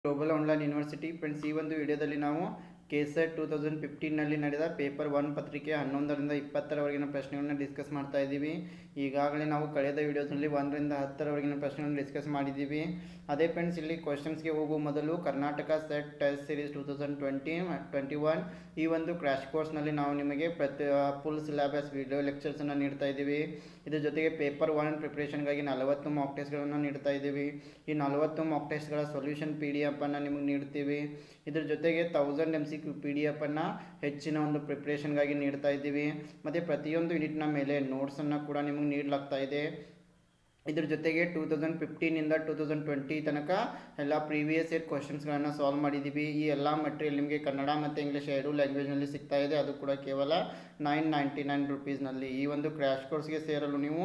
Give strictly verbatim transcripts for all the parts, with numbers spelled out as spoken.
Global online university friends, ಈ ಒಂದು ವಿಡಿಯೋದಲ್ಲಿ ನಾವು ಕೆಸೆಟ್ ಟೂ ತೌಸಂಡ್ ಫಿಫ್ಟೀನ್ನಲ್ಲಿ ನಡೆದ ಪೇಪರ್ ಒನ್ ಪತ್ರಿಕೆ ಹನ್ನೊಂದರಿಂದ ಇಪ್ಪತ್ತರವರೆಗಿನ ಪ್ರಶ್ನೆಗಳನ್ನ ಡಿಸ್ಕಸ್ ಮಾಡ್ತಾ ಇದ್ದೀವಿ. ಈಗಾಗಲೇ ನಾವು ಕಳೆದ ವಿಡಿಯೋಸ್ನಲ್ಲಿ ಒಂದರಿಂದ ಹತ್ತರವರೆಗಿನ ಪ್ರಶ್ನೆಗಳನ್ನು ಡಿಸ್ಕಸ್ ಮಾಡಿದ್ದೀವಿ. ಅದೇ ಫ್ರೆಂಡ್ಸ್, ಇಲ್ಲಿ ಕ್ವಶನ್ಸ್ಗೆ ಹೋಗುವ ಮೊದಲು Karnataka SET test series two thousand twenty twenty one ಈ ಒಂದು ಕ್ರ್ಯಾಶ್ ಕೋರ್ಸ್ನಲ್ಲಿ ನಾವು ನಿಮಗೆ ಪ್ರತಿ ಫುಲ್ ಸಿಲೆಬಸ್ ವಿಡಿಯೋ ಲೆಕ್ಚರ್ಸನ್ನು ನೀಡ್ತಾ ಇದ್ದೀವಿ. ಇದ್ರ ಜೊತೆಗೆ ಪೇಪರ್ ಒನ್ ಪ್ರಿಪ್ರೇಷನ್ಗಾಗಿ ನಲವತ್ತು ಮಾಕ್ ಟೆಸ್ಟ್ಗಳನ್ನು ನೀಡ್ತಾ ಇದ್ದೀವಿ. ಈ ನಲವತ್ತು ಮಾಕ್ ಟೆಸ್ಟ್ಗಳ ಸೊಲ್ಯೂಷನ್ ಪಿ ಡಿ ಎಫ್ ಅನ್ನು ನಿಮಗೆ ನೀಡ್ತೀವಿ. ಇದ್ರ ಜೊತೆಗೆ thousand M C Q P D F ಅನ್ನು ಹೆಚ್ಚಿನ ಒಂದು ಪ್ರಿಪ್ರೇಷನ್ಗಾಗಿ ನೀಡ್ತಾ ಇದ್ದೀವಿ. ಮತ್ತು ಪ್ರತಿಯೊಂದು ಯೂನಿಟ್ನ ಮೇಲೆ ನೋಟ್ಸನ್ನು ಕೂಡ ನಿಮಗೆ ನೀಡಲಾಗ್ತಾ ಇದೆ. ಇದ್ರ ಜೊತೆಗೆ ಟೂ ತೌಸಂಡ್ ಫಿಫ್ಟೀನಿಂದ ಟೂ ತೌಸಂಡ್ ಟ್ವೆಂಟಿ ತನಕ ಎಲ್ಲ ಪ್ರೀವಿಯಸ್ ಇಯರ್ ಕ್ವಶನ್ಸ್ಗಳನ್ನು ಸಾಲ್ವ್ ಮಾಡಿದ್ದೀವಿ. ಈ ಎಲ್ಲ ಮಟೀರಿಯಲ್ ನಿಮಗೆ ಕನ್ನಡ ಮತ್ತು ಇಂಗ್ಲೀಷ್ ಎರಡು ಲ್ಯಾಂಗ್ವೇಜ್ನಲ್ಲಿ ಸಿಗ್ತಾ ಇದೆ. ಅದು ಕೂಡ ಕೇವಲ ನೈನ್ ನೈಂಟಿ ನೈನ್ ರುಪೀಸ್ನಲ್ಲಿ. ಈ ಒಂದು ಕ್ರ್ಯಾಶ್ ಕೋರ್ಸ್ಗೆ ಸೇರಲು ನೀವು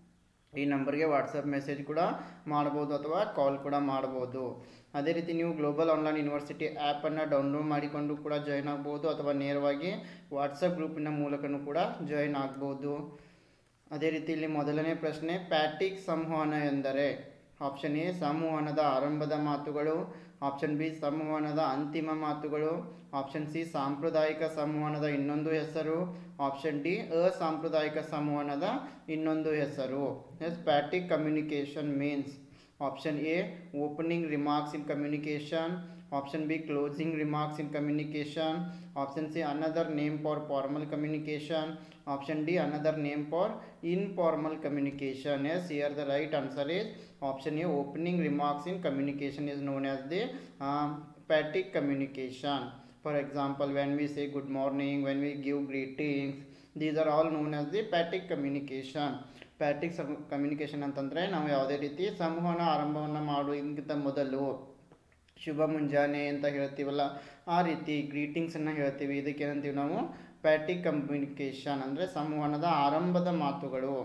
ಈ ನಂಬರ್ಗೆ ವಾಟ್ಸಪ್ ಮೆಸೇಜ್ ಕೂಡ ಮಾಡ್ಬೋದು ಅಥವಾ ಕಾಲ್ ಕೂಡ ಮಾಡ್ಬೋದು. ಅದೇ ರೀತಿ ನೀವು ಗ್ಲೋಬಲ್ ಆನ್ಲೈನ್ ಯೂನಿವರ್ಸಿಟಿ ಆ್ಯಪನ್ನು ಡೌನ್ಲೋಡ್ ಮಾಡಿಕೊಂಡು ಕೂಡ ಜಾಯ್ನ್ ಆಗ್ಬೋದು ಅಥವಾ ನೇರವಾಗಿ ವಾಟ್ಸಪ್ ಗ್ರೂಪಿನ ಮೂಲಕನೂ ಕೂಡ ಜಾಯ್ನ್ ಆಗ್ಬೋದು. ಅದೇ ರೀತಿ ಇಲ್ಲಿ ಮೊದಲನೇ ಪ್ರಶ್ನೆ, ಪ್ಯಾಟಿಕ್ ಸಂವಹನ ಎಂದರೆ? ಆಪ್ಷನ್ ಎ ಸಂವಹನದ ಆರಂಭದ ಮಾತುಗಳು, ಆಪ್ಷನ್ ಬಿ ಸಂವಹನದ ಅಂತಿಮ ಮಾತುಗಳು, ಆಪ್ಷನ್ ಸಿ ಸಾಂಪ್ರದಾಯಿಕ ಸಂವಹನದ ಇನ್ನೊಂದು ಹೆಸರು, ಆಪ್ಷನ್ ಡಿ ಅಸಾಂಪ್ರದಾಯಿಕ ಸಂವಹನದ ಇನ್ನೊಂದು ಹೆಸರು. Yes, phatic communication means option A opening remarks in communication, option B closing remarks in communication, option C another name for formal communication, option D another name for informal communication. Yes, here the right answer is option A, opening remarks in communication is known as the uh, patic communication. For example, when we say good morning, when we give greetings, these are all known as the patic communication. Phatic communication ಅಂತಂದರೆ ನಾವು ಯಾವುದೇ ರೀತಿ ಸಂವಹನ ಆರಂಭವನ್ನು ಮಾಡುವುದಕ್ಕಿಂತ ಮೊದಲು ಶುಭ ಮುಂಜಾನೆ ಅಂತ ಹೇಳ್ತೀವಲ್ಲ, ಆ ರೀತಿ ಗ್ರೀಟಿಂಗ್ಸನ್ನು ಹೇಳ್ತೀವಿ. ಇದಕ್ಕೆ ಏನಂತೀವಿ ನಾವು ಪ್ಯಾಟಿಕ್ ಕಮ್ಯುನಿಕೇಷನ್ ಅಂದರೆ ಸಂವಹನದ ಆರಂಭದ ಮಾತುಗಳು.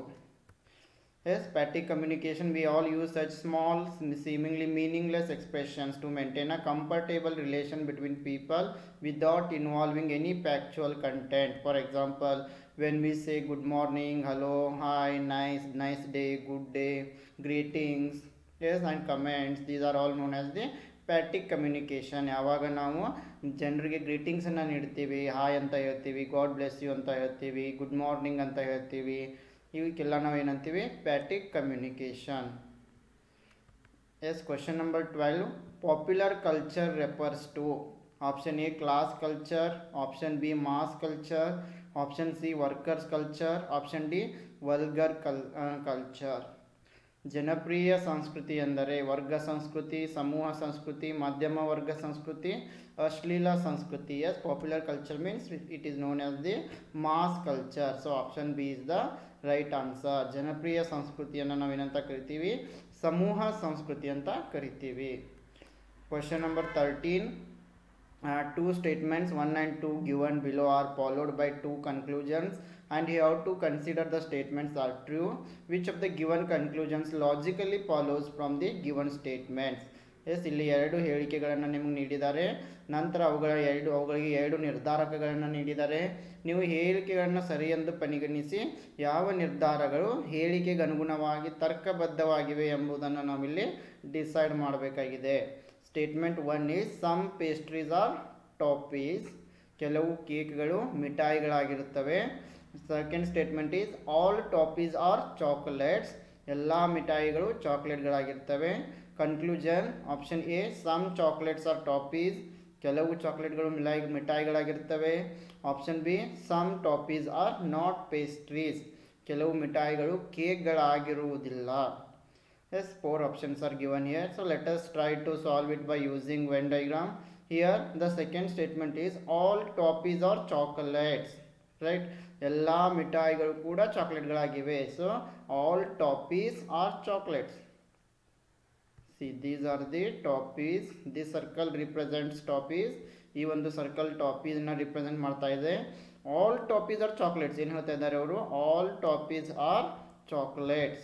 Yes, phatic communication we all use such small seemingly meaningless expressions to maintain a comfortable relation between people without involving any factual content. For example, when we say good morning, hello, hi, nice, nice day, good day, greetings, yes, and comments, these are all known as the phatic communication. ಯಾವಾಗ ನಾವು ಜನರಿಗೆ ಗ್ರೀಟಿಂಗ್ಸನ್ನು ನೀಡ್ತೀವಿ, hi ಅಂತ ಹೇಳ್ತೀವಿ, god bless you ಅಂತ ಹೇಳ್ತೀವಿ, good morning ಅಂತ ಹೇಳ್ತೀವಿ, ಇವಕ್ಕೆಲ್ಲ ನಾವು ಏನಂತೀವಿ phatic communication. Yes, question number twelve, popular culture refers to? Option A class culture, option B mass culture, option C workers culture, option D vulgar cul culture. ಜನಪ್ರಿಯ ಸಂಸ್ಕೃತಿ ಎಂದರೆ ವರ್ಗ ಸಂಸ್ಕೃತಿ, ಸಮೂಹ ಸಂಸ್ಕೃತಿ, ಮಧ್ಯಮ ವರ್ಗ ಸಂಸ್ಕೃತಿ, ಅಶ್ಲೀಲ ಸಂಸ್ಕೃತಿ. Yes, popular culture means it is known as the mass culture. So option B is the right answer. ಜನಪ್ರಿಯ ಸಂಸ್ಕೃತಿಯನ್ನು ನಾವೇನಂತ ಕರಿತೀವಿ? ಸಮೂಹ ಸಂಸ್ಕೃತಿ ಅಂತ ಕರಿತೀವಿ. Question number thirteen, Uh, two statements one and two given below are followed by two conclusions and you have to consider the statements are true. Which of the given conclusions logically follows from the given statements? Yes, ಇಲ್ಲಿ ಎರಡು ಹೇಳಿಕೆಗಳನ್ನು ನಿಮಗೆ ನೀಡಿದ್ದಾರೆ, ನಂತರ ಅವುಗಳ ಎರಡು ಅವುಗಳಿಗೆ ಎರಡು ನಿರ್ಧಾರಕಗಳನ್ನು ನೀಡಿದ್ದಾರೆ. ನೀವು ಹೇಳಿಕೆಗಳನ್ನು ಸರಿಯೆಂದು ಪರಿಗಣಿಸಿ ಯಾವ ನಿರ್ಧಾರಗಳು ಹೇಳಿಕೆಗೆ ಅನುಗುಣವಾಗಿ ತರ್ಕಬದ್ಧವಾಗಿವೆ ಎಂಬುದನ್ನು ನಾವಿಲ್ಲಿ ಡಿಸೈಡ್ ಮಾಡಬೇಕಾಗಿದೆ. Statement one is some pastries are toffees, ಕೆಲವು ಕೇಕ್ಗಳು ಮಿಠಾಯಿಗಳಾಗಿರುತ್ತವೆ. Second statement is all toffees are chocolates, ಎಲ್ಲ ಮಿಠಾಯಿಗಳು ಚಾಕ್ಲೇಟ್ಗಳಾಗಿರ್ತವೆ. Conclusion, option A some chocolates are toffees, ಕೆಲವು ಚಾಕ್ಲೇಟ್ಗಳು ಮಿಲಾಯಿ ಮಿಠಾಯಿಗಳಾಗಿರ್ತವೆ. Option B some toffees are not pastries, ಕೆಲವು ಮಿಠಾಯಿಗಳು ಕೇಕ್ಗಳಾಗಿರುವುದಿಲ್ಲ. Yes, four options are given here. So let us try to solve it by using Venn diagram. Here the second statement is all toffees are chocolates, right? ಎಲ್ಲ ಮಿಠಾಯಿಗಳು ಕೂಡ ಚಾಕ್ಲೇಟ್ಗಳಾಗಿವೆ. So all toffees are chocolates. See, these are the toffees. This circle represents toffees. ಈ ಒಂದು circle ಟಾಫೀಸ್ನ represent ಮಾಡ್ತಾ ಇದೆ. all toffees are chocolates. ಏನು ಹೇಳ್ತಾ ಇದ್ದಾರೆ ಅವರು? all toffees are chocolates.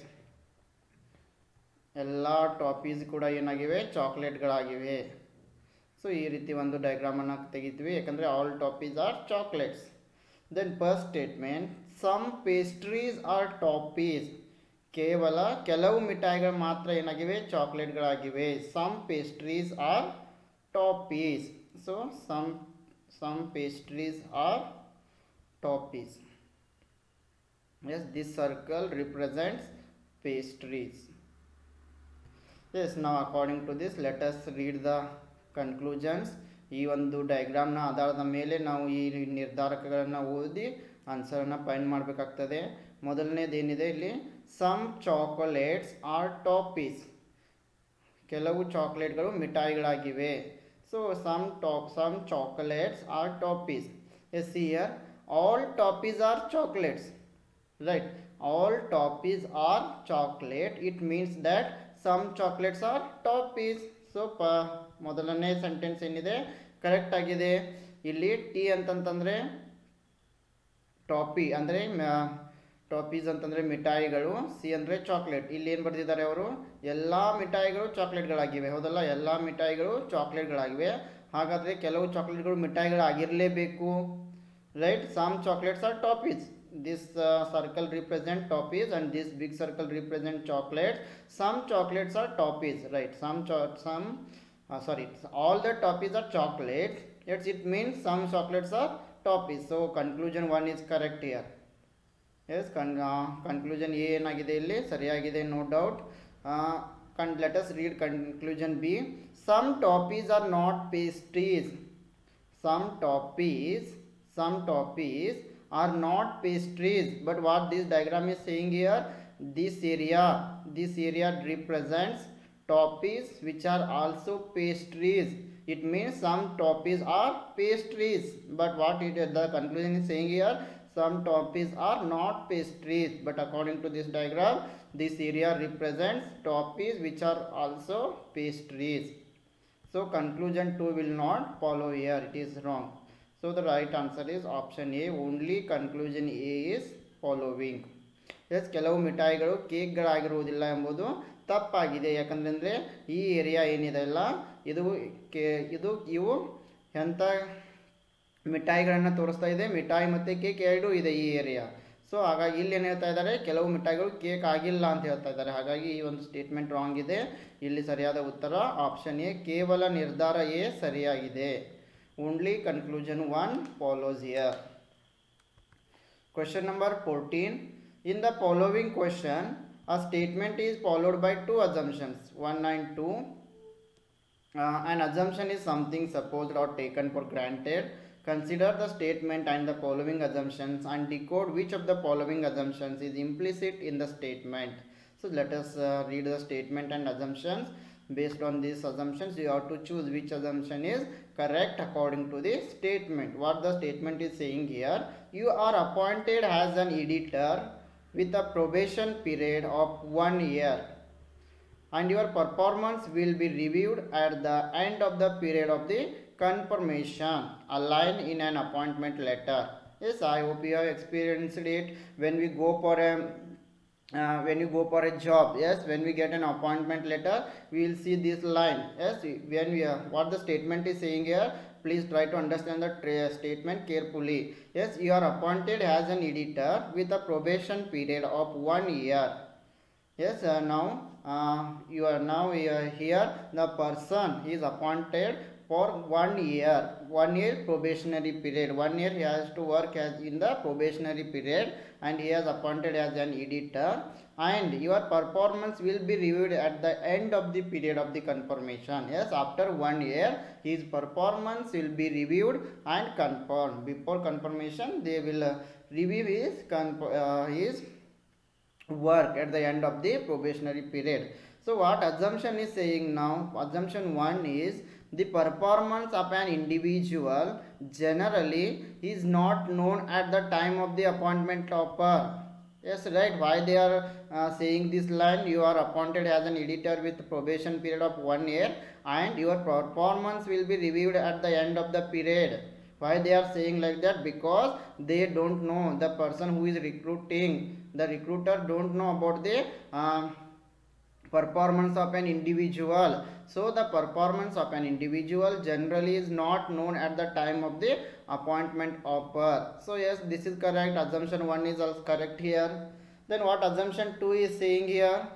ಎಲ್ಲ ಟಾಫೀಸ್ ಕೂಡ ಏನಾಗಿವೆ? ಚಾಕ್ಲೇಟ್ಗಳಾಗಿವೆ. ಸೊ ಈ ರೀತಿ ಒಂದು ಡಯಾಗ್ರಾಮನ್ನು ತೆಗಿತೀವಿ, ಯಾಕಂದರೆ all toffees are chocolates. Then first statement, some pastries are toffees, ಕೇವಲ ಕೆಲವು ಮಿಠಾಯಿಗಳು ಮಾತ್ರ ಏನಾಗಿವೆ? ಚಾಕ್ಲೇಟ್ಗಳಾಗಿವೆ. Some pastries are toppings. So some some pastries are toppings. Yes, this circle represents pastries. Yes, now according to this, let us read the conclusions. ಈ ಒಂದು ಡಯಾಗ್ರಾಮ್ನ ಆಧಾರದ ಮೇಲೆ ನಾವು ಈ ನಿರ್ಧಾರಕಗಳನ್ನು ಓದಿ ಆನ್ಸರನ್ನು ಫೈಂಡ್ ಮಾಡಬೇಕಾಗ್ತದೆ. ಮೊದಲನೇದೇನಿದೆ ಇಲ್ಲಿ, ಸಮ್ ಚಾಕೊಲೇಟ್ಸ್ ಆರ್ ಟಾಪೀಸ್. ಕೆಲವು ಚಾಕ್ಲೇಟ್ಗಳು ಮಿಠಾಯಿಗಳಾಗಿವೆ. So some top some chocolates are toffees. Yes here all toffees are chocolates. Right, all toffees are chocolate. It means that some chocolates are toffees. So pa ಮೊದಲನೇ sentence ಏನಿದೆ correct ಆಗಿದೆ. ಇಲ್ಲಿ T ಅಂತಂತಂದರೆ ಟಾಪಿ ಅಂದರೆ ಟಾಪೀಸ್ ಅಂತಂದರೆ ಮಿಠಾಯಿಗಳು, ಸಿ ಅಂದರೆ chocolate. ಇಲ್ಲಿ ಏನು ಬರೆದಿದ್ದಾರೆ ಅವರು, ಎಲ್ಲ ಮಿಠಾಯಿಗಳು ಚಾಕ್ಲೇಟ್ಗಳಾಗಿವೆ. ಹೌದಲ್ಲ, ಎಲ್ಲ ಮಿಠಾಯಿಗಳು ಚಾಕ್ಲೇಟ್ಗಳಾಗಿವೆ. ಹಾಗಾದರೆ ಕೆಲವು ಚಾಕ್ಲೇಟ್ಗಳು ಮಿಠಾಯಿಗಳಾಗಿರಲೇಬೇಕು. Right, some chocolates are toffees. This uh, circle represent toffees and this big circle represent chocolates. Some chocolates are toffees, right? Some cho some uh, sorry, all the toffees are chocolates. Yes, it means some chocolates are toffees. So conclusion one is correct here. Yes, con uh, conclusion A ಏನಗಿದೆ ಇಲ್ಲಿ ಸರಿಯಾಗಿದೆ, no doubt. Uh, con let us read conclusion B. Some toffees are not pastries. Some toffees, some toffees are not pastries. But what this diagram is saying here, this area this area represents toffees which are also pastries. It means some toffees are pastries. But what it the conclusion is saying here, some toffees are not pastries. But according to this diagram, this area represents toffees which are also pastries. So conclusion two will not follow here, it is wrong. So the right answer is option A. Only conclusion A is following. Yes, ಕೆಲವು ಮಿಠಾಯಿಗಳು ಕೇಕ್ಗಳಾಗಿರುವುದಿಲ್ಲ ಎಂಬುದು ತಪ್ಪಾಗಿದೆ. ಯಾಕಂದರೆ ಈ area ಏನಿದೆ ಅಲ್ಲ, ಇದು ಕೇ ಇದು ಇವು ಎಂಥ ಮಿಠಾಯಿಗಳನ್ನು ತೋರಿಸ್ತಾ ಇದೆ, ಮಿಠಾಯಿ ಮತ್ತು ಕೇಕ್ ಎರಡೂ ಇದೆ ಈ ಏರಿಯಾ. ಸೊ ಹಾಗಾಗಿ ಇಲ್ಲಿ ಏನು ಹೇಳ್ತಾ ಇದ್ದಾರೆ, ಕೆಲವು ಮಿಠಾಯಿಗಳು ಕೇಕ್ ಆಗಿಲ್ಲ ಅಂತ ಹೇಳ್ತಾ ಇದ್ದಾರೆ. ಹಾಗಾಗಿ ಈ ಒಂದು ಸ್ಟೇಟ್ಮೆಂಟ್ ರಾಂಗ್ ಇದೆ. ಇಲ್ಲಿ ಸರಿಯಾದ ಉತ್ತರ ಆಪ್ಷನ್ ಎ, ಕೇವಲ ನಿರ್ಧಾರ ಎ ಸರಿಯಾಗಿದೆ. Only conclusion one follows here. Question number fourteen. In the following question, a statement is followed by two assumptions. one and two. Uh, an assumption is something supposed or taken for granted. Consider the statement and the following assumptions and decode which of the following assumptions is implicit in the statement. So let us uh, read the statement and assumptions. Based on these assumptions, you have to choose which assumption is correct according to the statement. What the statement is saying here, you are appointed as an editor with a probation period of one year and your performance will be reviewed at the end of the period of the confirmation, a line in an appointment letter. Yes, I hope you have experienced it when we go for a Uh, when you go for a job. Yes, when we get an appointment letter, we will see this line. Yes, when we are, what the statement is saying here, please try to understand the statement carefully. Yes, you are appointed as an editor with a probation period of one year. Yes, uh, now uh, you are now uh, here the person is appointed for one year, one year probationary period. One year he has to work as in the probationary period and he has appointed as an editor, and your performance will be reviewed at the end of the period of the confirmation. Yes, after one year his performance will be reviewed and confirmed. Before confirmation they will uh, review his uh, his work at the end of the probationary period. So what assumption is saying now, assumption one is the performance of an individual generally is not known at the time of the appointment offer. Yes, right. Why they are uh, saying this line, you are appointed as an editor with probation period of one year and your performance will be reviewed at the end of the period. Why they are saying like that? Because they don't know, the person who is recruiting, the recruiter don't know about the uh, performance of an individual. So the performance of an individual generally is not known at the time of the appointment offer. So yes, this is correct. Assumption one is also correct here. Then what assumption two is saying here,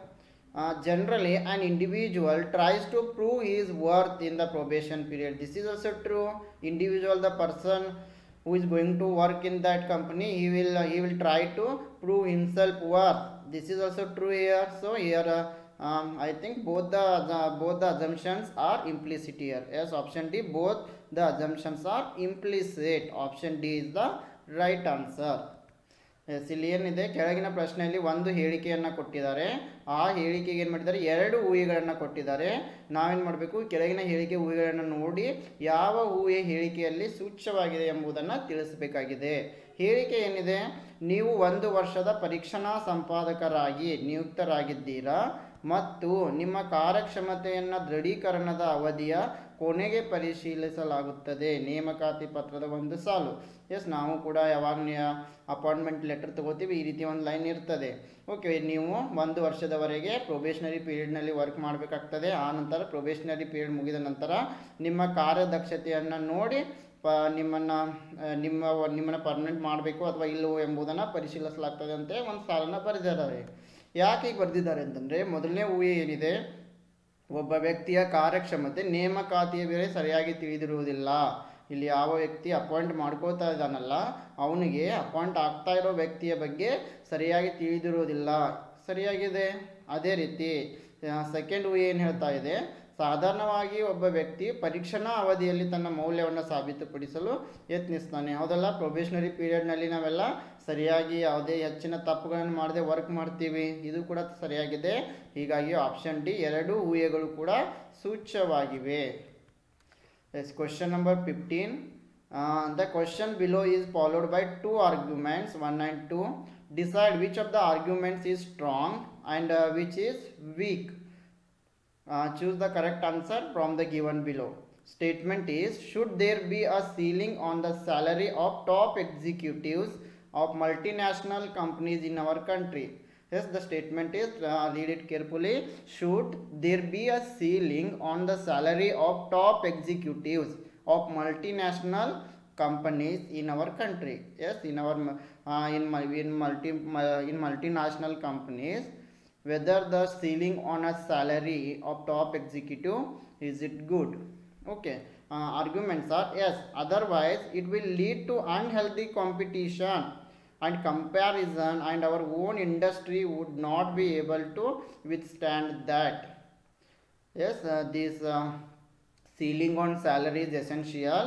Uh, generally an individual tries to prove his worth in the probation period. This is also true. Individual, the person who is going to work in that company, he will uh, he will try to prove himself worth. This is also true here. So here uh, um, I think both the, the both the assumptions are implicit here. Yes, option D, both the assumptions are implicit. Option D is the right answer. Yes, ಇಲ್ಲಿ ಏನಿದೆ, ಕೆಳಗಿನ ಪ್ರಶ್ನೆಯಲ್ಲಿ ಒಂದು ಹೇಳಿಕೆಯನ್ನು ಕೊಟ್ಟಿದ್ದಾರೆ. ಆ ಹೇಳಿಕೆಗೆ ಏನು ಮಾಡಿದ್ದಾರೆ, ಎರಡು ಊಹೆಗಳನ್ನು ಕೊಟ್ಟಿದ್ದಾರೆ. ನಾವೇನು ಮಾಡಬೇಕು, ಕೆಳಗಿನ ಹೇಳಿಕೆ ಊಹೆಗಳನ್ನು ನೋಡಿ ಯಾವ ಊಹೆ ಹೇಳಿಕೆಯಲ್ಲಿ ಸೂಚ್ಯವಾಗಿದೆ ಎಂಬುದನ್ನು ತಿಳಿಸಬೇಕಾಗಿದೆ. ಹೇಳಿಕೆ ಏನಿದೆ, ನೀವು ಒಂದು ವರ್ಷದ ಪರೀಕ್ಷಣಾ ಸಂಪಾದಕರಾಗಿ ನಿಯುಕ್ತರಾಗಿದ್ದೀರಾ ಮತ್ತು ನಿಮ್ಮ ಕಾರ್ಯಕ್ಷಮತೆಯನ್ನು ದೃಢೀಕರಣದ ಅವಧಿಯ ಕೊನೆಗೆ ಪರಿಶೀಲಿಸಲಾಗುತ್ತದೆ. ನೇಮಕಾತಿ ಪತ್ರದ ಒಂದು ಸಾಲು. ಎಸ್, ನಾವು ಕೂಡ ಯಾವಾಗ ಅಪಾಯಿಂಟ್ಮೆಂಟ್ ಲೆಟರ್ ತಗೋತೀವಿ, ಈ ರೀತಿ ಒಂದು ಲೈನ್ ಇರ್ತದೆ. ಓಕೆ, ನೀವು ಒಂದು ವರ್ಷದವರೆಗೆ ಪ್ರೊಬೇಷನರಿ ಪೀರಿಯಡ್ನಲ್ಲಿ ವರ್ಕ್ ಮಾಡಬೇಕಾಗ್ತದೆ. ಆ ನಂತರ ಪ್ರೊಬೇಷನರಿ ಪೀರಿಯಡ್ ಮುಗಿದ ನಂತರ ನಿಮ್ಮ ಕಾರ್ಯದಕ್ಷತೆಯನ್ನು ನೋಡಿ ಪ ನಿಮ್ಮನ್ನು ನಿಮ್ಮ ನಿಮ್ಮನ್ನು ಪರ್ಮನೆಂಟ್ ಮಾಡಬೇಕು ಅಥವಾ ಇಲ್ಲವೋ ಎಂಬುದನ್ನು ಪರಿಶೀಲಿಸಲಾಗ್ತದೆ ಅಂತ ಒಂದು ಸಾಲನ್ನು ಬರೆದಿದ್ದಾರೆ. ಯಾಕೆ ಈಗ ಬರೆದಿದ್ದಾರೆ ಅಂತಂದರೆ, ಮೊದಲನೇ ಊಹೆ ಏನಿದೆ, ಒಬ್ಬ ವ್ಯಕ್ತಿಯ ಕಾರ್ಯಕ್ಷಮತೆ ನೇಮಕಾತಿಯ ವೇಳೆ ಸರಿಯಾಗಿ ತಿಳಿದಿರುವುದಿಲ್ಲ. ಇಲ್ಲಿ ಯಾವ ವ್ಯಕ್ತಿ ಅಪಾಯಿಂಟ್ ಮಾಡ್ಕೋತಾ ಇದ್ದಾನಲ್ಲ, ಅವನಿಗೆ ಅಪಾಯಿಂಟ್ ಆಗ್ತಾ ಇರೋ ವ್ಯಕ್ತಿಯ ಬಗ್ಗೆ ಸರಿಯಾಗಿ ತಿಳಿದಿರುವುದಿಲ್ಲ. ಸರಿಯಾಗಿದೆ. ಅದೇ ರೀತಿ ಸೆಕೆಂಡ್ ಊಹೆ ಏನು ಹೇಳ್ತಾ ಇದೆ, ಸಾಧಾರಣವಾಗಿ ಒಬ್ಬ ವ್ಯಕ್ತಿ ಪರೀಕ್ಷಣಾ ಅವಧಿಯಲ್ಲಿ ತನ್ನ ಮೌಲ್ಯವನ್ನು ಸಾಬೀತುಪಡಿಸಲು ಯತ್ನಿಸ್ತಾನೆ. ಹೌದಲ್ಲ, ಪ್ರೊಬೇಷನರಿ ಪೀರಿಯಡ್ನಲ್ಲಿ ನಾವೆಲ್ಲ ಸರಿಯಾಗಿ ಯಾವುದೇ ಹೆಚ್ಚಿನ ತಪ್ಪುಗಳನ್ನು ಮಾಡದೆ ವರ್ಕ್ ಮಾಡ್ತೀವಿ. ಇದು ಕೂಡ ಸರಿಯಾಗಿದೆ. ಹೀಗಾಗಿ ಆಪ್ಷನ್ ಡಿ, ಎರಡು ಊಹೆಗಳು ಕೂಡ ಸೂಚ್ಯವಾಗಿವೆ. Yes, question number fifteen. The question below is followed by two arguments one and two. Decide which of the arguments is strong and which is weak. Uh, choose the correct answer from the given below. Statement is, should there be a ceiling on the salary of top executives of multinational companies in our country? Yes, the statement is, uh, read it carefully. Should there be a ceiling on the salary of top executives of multinational companies in our country? Yes, in our uh, in, in multi uh, in multinational companies, whether the ceiling on a salary of top executive, is it good? Okay, uh, arguments are, yes, otherwise it will lead to unhealthy competition and comparison, and our own industry would not be able to withstand that. Yes, uh, this uh, ceiling on salary is essential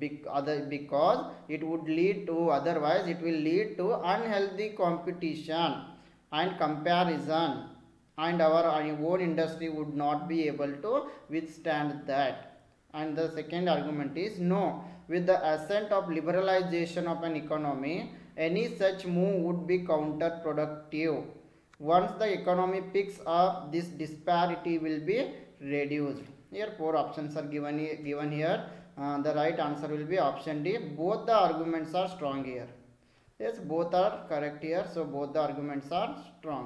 because it would lead to, otherwise it will lead to unhealthy competition and comparison, and our own industry would not be able to withstand that. And the second argument is, no, with the ascent of liberalization of an economy, any such move would be counterproductive. Once the economy picks up, this disparity will be reduced. Here four options are given, given here. Uh, the right answer will be option D. Both the arguments are strong here. Yes, both are correct here. So both the arguments are strong.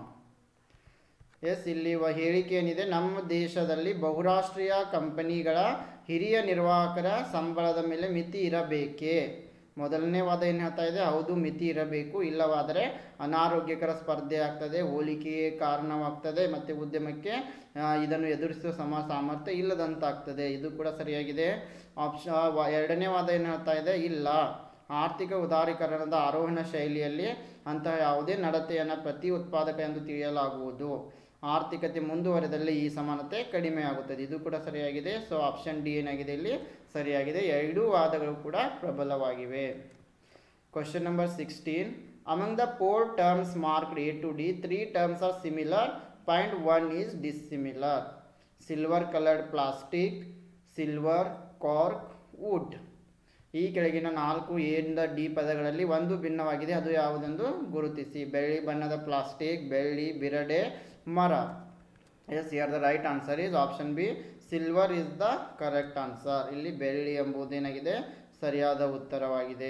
Yes, ಇಲ್ಲಿ ಹೇಳಿಕೆ ಏನಿದೆ, ನಮ್ಮ ದೇಶದಲ್ಲಿ ಬಹುರಾಷ್ಟ್ರೀಯ ಕಂಪನಿಗಳ ಹಿರಿಯ ನಿರ್ವಾಹಕರ ಸಂಬಳದ ಮೇಲೆ ಮಿತಿ ಇರಬೇಕೇ? ಮೊದಲನೇ ವಾದ ಏನು ಹೇಳ್ತಾ ಇದೆ, ಹೌದು ಮಿತಿ ಇರಬೇಕು, ಇಲ್ಲವಾದರೆ ಅನಾರೋಗ್ಯಕರ ಸ್ಪರ್ಧೆ ಆಗ್ತದೆ, ಹೋಲಿಕೆಗೆ ಕಾರಣವಾಗ್ತದೆ ಮತ್ತು ಉದ್ಯಮಕ್ಕೆ ಇದನ್ನು ಎದುರಿಸುವ ಸಮ ಸಾಮರ್ಥ್ಯ ಇಲ್ಲದಂತಾಗ್ತದೆ. ಇದು ಕೂಡ ಸರಿಯಾಗಿದೆ. ಆಪ್ಷನ್ ಎರಡನೇ ವಾದ ಏನು ಹೇಳ್ತಾ ಇದೆ, ಇಲ್ಲ, ಆರ್ಥಿಕ ಉದಾರೀಕರಣದ ಆರೋಹಣ ಶೈಲಿಯಲ್ಲಿ ಅಂತಹ ಯಾವುದೇ ನಡತೆಯನ್ನು ಪ್ರತಿ ಉತ್ಪಾದಕ ಎಂದು ತಿಳಿಯಲಾಗುವುದು. ಆರ್ಥಿಕತೆ ಮುಂದುವರೆದಲ್ಲಿ ಈ ಸಮಾನತೆ ಕಡಿಮೆಯಾಗುತ್ತದೆ. ಇದು ಕೂಡ ಸರಿಯಾಗಿದೆ. ಸೊ ಆಪ್ಷನ್ ಡಿ ಏನಾಗಿದೆ, ಇಲ್ಲಿ ಸರಿಯಾಗಿದೆ. ಎರಡೂ ವಾದಗಳು ಕೂಡ ಪ್ರಬಲವಾಗಿವೆ. Question number sixteen. Among the four terms marked A to D, three terms are similar, point one is dissimilar. Silver coloured plastic, silver, cork, wood. ಈ ಕೆಳಗಿನ ನಾಲ್ಕು ಎಯಿಂದ ಡಿ ಪದಗಳಲ್ಲಿ ಒಂದು ಭಿನ್ನವಾಗಿದೆ, ಅದು ಯಾವುದೆಂದು ಗುರುತಿಸಿ. ಬೆಳ್ಳಿ ಬಣ್ಣದ ಪ್ಲಾಸ್ಟಿಕ್, ಬೆಳ್ಳಿ, ಬಿರಡೆ, ಮರ. Yes, here the right answer is option B, silver is the correct answer. ಇಲ್ಲಿ ಬೆಳ್ಳಿ ಎಂಬುದೇನಾಗಿದೆ, ಸರಿಯಾದ ಉತ್ತರವಾಗಿದೆ.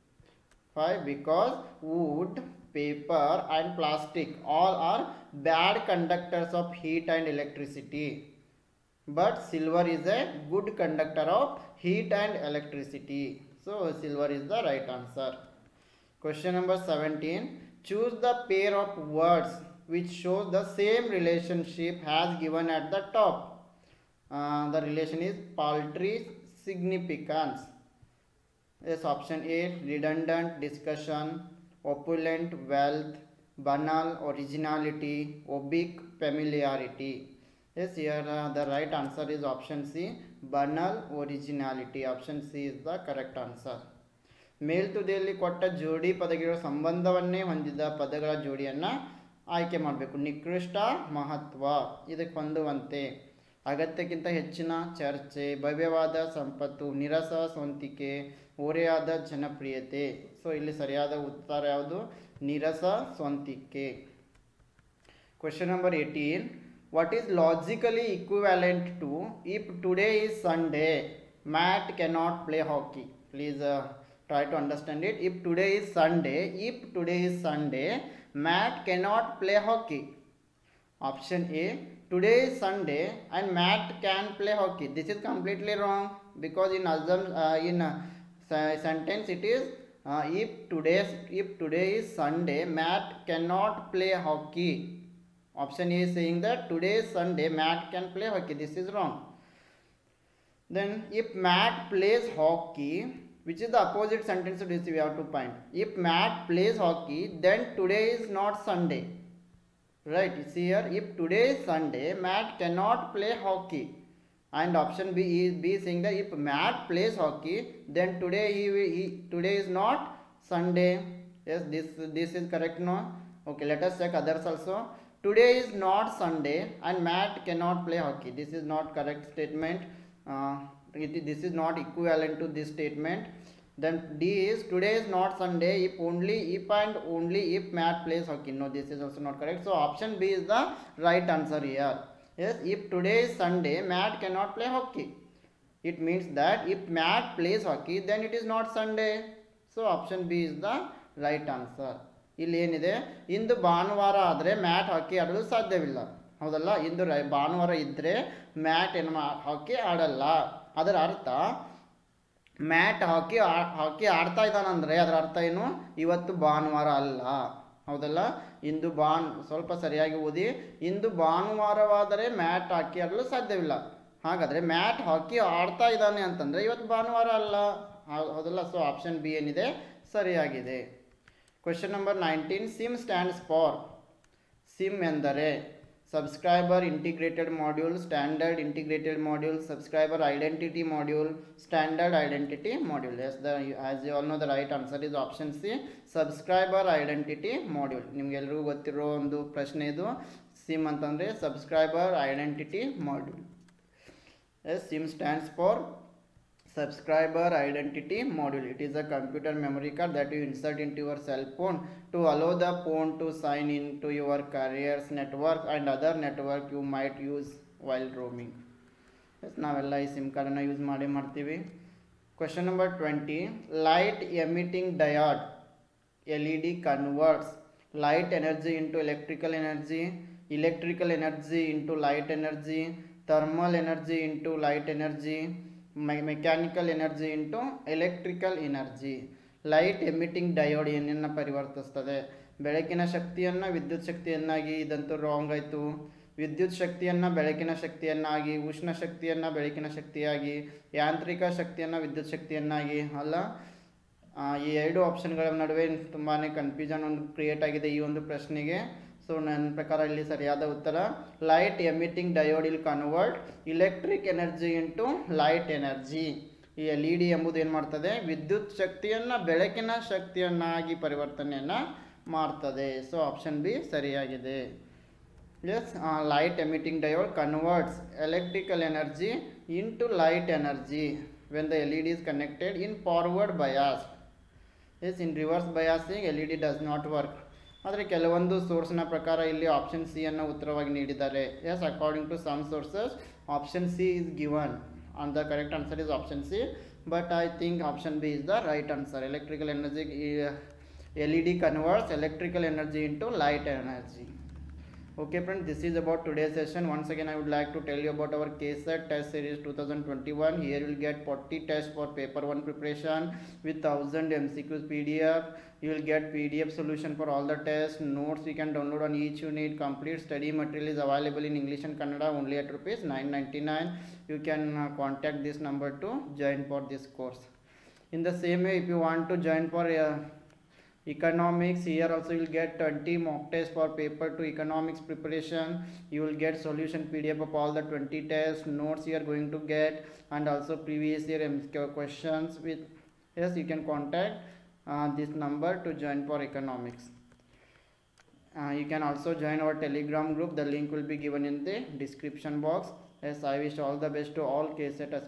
Five, because wood, paper and plastic all are bad conductors of heat and electricity, but silver is a good conductor of heat and electricity. So silver is the right answer. Question number seventeen. Choose the pair of words which shows the same relationship as given at the top. Uh, the relation is paltry significance. Yes, option A, redundant discussion, opulent wealth, banal originality, oblique familiarity. Yes, here uh, the right answer is option C, banal originality. Option C is the correct answer. ಮೇಲ್ತುದಿಯಲ್ಲಿ ಕೊಟ್ಟ ಜೋಡಿ ಪದಗಳ ಸಂಬಂಧವನ್ನೇ ಹೊಂದಿದ ಪದಗಳ ಜೋಡಿಯನ್ನು ಆಯ್ಕೆ ಮಾಡಬೇಕು. ನಿಕೃಷ್ಟ ಮಹತ್ವ ಇದಕ್ಕೆ ಹೊಂದುವಂತೆ, ಅಗತ್ಯಕ್ಕಿಂತ ಹೆಚ್ಚಿನ ಚರ್ಚೆ, ಭವ್ಯವಾದ ಸಂಪತ್ತು, ನಿರಸ ಸ್ವಂತಿಕೆ, ಓರೆಯಾದ ಜನಪ್ರಿಯತೆ. ಸೊ ಇಲ್ಲಿ ಸರಿಯಾದ ಉತ್ತರ ಯಾವುದು? ನಿರಸ ಸ್ವಂತಿಕೆ. Question number eighteen. What is logically equivalent to if today is Sunday Matt cannot play hockey? Please try to understand it. If today is Sunday, if today is Sunday, Matt cannot play hockey. Option A, today is Sunday and Matt can play hockey. This is completely wrong, because in assume uh, in uh, sentence it is uh, if today if today is Sunday, Matt cannot play hockey. Option A is saying that today is Sunday, Matt can play hockey. This is wrong. Then if Matt plays hockey, which is the opposite sentence to this we have to find. If Matt plays hockey, then today is not Sunday. Right, you see here, if today is Sunday, Matt cannot play hockey. And option B is B saying that if Matt plays hockey, then today he, he today is not Sunday. Yes, this this is correct, no? Okay, let us check others also. Today is not Sunday and Matt cannot play hockey. This is not correct statement. Uh, It, this is not equivalent to this statement. Then D is today is not Sunday if only if and only if Matt plays hockey. No, this is also not correct. So option B is the right answer here. Yes, if today is Sunday, Matt cannot play hockey. It means that if Matt plays hockey, then it is not Sunday. So option B is the right answer. ಇಲ್ಲಿ ಏನಿದೆ, ಇಂದು ಭಾನುವಾರ ಆದರೆ mat ಹಾಕಿ ಆಡಲು ಸಾಧ್ಯವಿಲ್ಲ, ಹೌದಲ್ಲ? ಇಂದು ಭಾನುವಾರ ಇದ್ದರೆ mat ಏನು ಹಾಕಿ ಆಡಲ್ಲ. ಅದರ ಅರ್ಥ ಮ್ಯಾಟ್ ಹಾಕಿ ಹಾಕಿ ಆಡ್ತಾ ಇದ್ದಾನಂದರೆ ಅದರ ಅರ್ಥ ಏನು? ಇವತ್ತು ಭಾನುವಾರ ಅಲ್ಲ, ಹೌದಲ್ಲ? ಇಂದು ಭಾನ್ ಸ್ವಲ್ಪ ಸರಿಯಾಗಿ ಓದಿ. ಇಂದು ಭಾನುವಾರವಾದರೆ ಮ್ಯಾಟ್ ಹಾಕಿ ಆಡಲು ಸಾಧ್ಯವಿಲ್ಲ. ಹಾಗಾದರೆ ಮ್ಯಾಟ್ ಹಾಕಿ ಆಡ್ತಾ ಇದ್ದಾನೆ ಅಂತಂದರೆ ಇವತ್ತು ಭಾನುವಾರ ಅಲ್ಲ, ಹೌದಲ್ಲ? ಸೊ ಆಪ್ಷನ್ ಬಿ ಏನಿದೆ ಸರಿಯಾಗಿದೆ. Question number nineteen. SIM stands for. SIM ಎಂದರೆ subscriber integrated module, standard integrated module, subscriber identity module, standard identity module. Yes, the as you all know the right answer is option C, subscriber identity module. ನಿಮಗೆಲ್ಲರಿಗೂ ಗೊತ್ತಿರೋ ಒಂದು ಪ್ರಶ್ನೆ ಇದು. Sim ಅಂತಂದರೆ subscriber identity module. Yes, SIM stands for subscriber identity module. It is a computer memory card that you insert into your cell phone to allow the phone to sign into your carrier's network and other network you might use while roaming. Yes, ನಾವೆಲ್ಲ ಈ sim ಕಾರ್ಡನ್ನು use ಮಾಡಿ ಮಾಡ್ತೀವಿ. Question number twenty. Light emitting diode L E D converts light energy into electrical energy, electrical energy into light energy, thermal energy into light energy, mechanical energy into electrical energy. Light emitting diode ಏನನ್ನು ಪರಿವರ್ತಿಸ್ತದೆ? ಬೆಳಕಿನ ಶಕ್ತಿಯನ್ನು ವಿದ್ಯುತ್ ಶಕ್ತಿಯನ್ನಾಗಿ. ಇದಂತೂ wrong ಆಯಿತು. ವಿದ್ಯುತ್ ಶಕ್ತಿಯನ್ನು ಬೆಳಕಿನ ಶಕ್ತಿಯನ್ನಾಗಿ, ಉಷ್ಣ ಶಕ್ತಿಯನ್ನು ಬೆಳಕಿನ ಶಕ್ತಿಯಾಗಿ, ಯಾಂತ್ರಿಕ ಶಕ್ತಿಯನ್ನು ವಿದ್ಯುತ್ ಶಕ್ತಿಯನ್ನಾಗಿ ಅಲ್ಲ. ಈ ಎರಡು ಆಪ್ಷನ್ಗಳ ನಡುವೆ ತುಂಬಾ ಕನ್ಫ್ಯೂಷನ್ ಒಂದು ಕ್ರಿಯೇಟ್ ಆಗಿದೆ ಈ ಒಂದು ಪ್ರಶ್ನೆಗೆ. ಸೊ ನನ್ನ ಪ್ರಕಾರ ಇಲ್ಲಿ ಸರಿಯಾದ ಉತ್ತರ light emitting diode will convert electric energy into light energy. ಈ ಎಲ್ ಇ ಡಿ ಎಂಬುದು ಏನು ಮಾಡ್ತದೆ? ವಿದ್ಯುತ್ ಶಕ್ತಿಯನ್ನು ಬೆಳಕಿನ ಶಕ್ತಿಯನ್ನಾಗಿ ಪರಿವರ್ತನೆಯನ್ನು ಮಾಡ್ತದೆ. ಸೊ ಆಪ್ಷನ್ ಬಿ ಸರಿಯಾಗಿದೆ. Yes, light emitting diode converts electrical energy into light energy when the L E D is connected in forward bias. Yes, in reverse biasing L E D does not work. ಆದರೆ ಕೆಲವೊಂದು ಸೋರ್ಸ್ನ ಪ್ರಕಾರ ಇಲ್ಲಿ option C ಅನ್ನು ಉತ್ತರವಾಗಿ ನೀಡಿದ್ದಾರೆ. Yes, according to some sources option C is given and the correct answer is option C, but I think option B is the right answer. Electrical energy, uh, L E D converts electrical energy into light energy. Okay friends, this is about today's session. Once again I would like to tell you about our K S E T test series twenty twenty-one. Here you will get forty tests for paper one preparation with one thousand M C Qs P D F. You will get P D F solution for all the tests, notes you can download on each unit. Complete study material is available in English and Kannada only at rupees nine ninety-nine. You can uh, contact this number to join for this course. In the same way, if you want to join for uh, economics, here also you will get twenty mock tests for paper two economics preparation. You will get solution P D F of all the twenty tests, notes you are going to get, and also previous year M C Q questions. With yes, you can contact uh, this number to join for economics. Uh, you can also join our Telegram group. The link will be given in the description box. Yes, I wish all the best to all K S E T